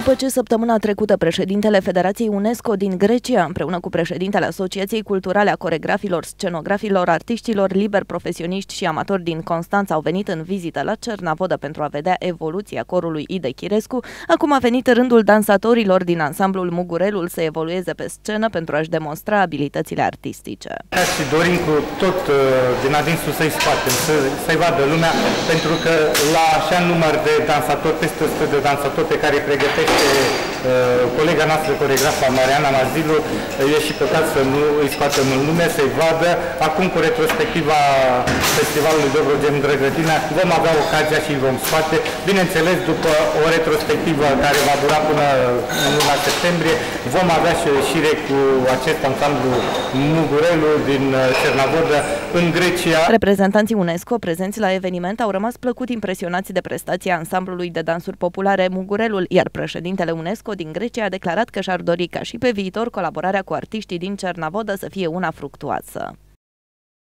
După ce săptămâna trecută președintele Federației UNESCO din Grecia, împreună cu președintele Asociației Culturale a Coregrafilor, Scenografilor, Artiștilor liberi, profesioniști și amatori din Constanța au venit în vizită la Cernavodă pentru a vedea evoluția corului Ide Chirescu, acum a venit rândul dansatorilor din ansamblul Mugurelul să evolueze pe scenă pentru a-și demonstra abilitățile artistice. Și dorim cu tot din adinsul să-i scoatem, să-i vadă lumea, pentru că la așa număr de dansatori, peste 100 de dansatori pe care îi pregătește colega noastră coregrafă Mariana Mazilu, e și păcat să nu îi scoatem în lume, să-i vadă. Acum cu retrospectiva Festivalului Dobrogem Drăgătina vom avea ocazia și îi vom scoate. Bineînțeles, după o retrospectivă care va dura până în luna septembrie, vom avea și o ieșire cu acest ansamblu Mugurelul din Cernavodă în Grecia. Reprezentanții UNESCO prezenți la eveniment au rămas plăcut impresionați de prestația ansamblului de dansuri populare Mugurelul, iar președintele UNESCO din Grecia a declarat că și-ar dori ca și pe viitor colaborarea cu artiștii din Cernavodă să fie una fructuoasă.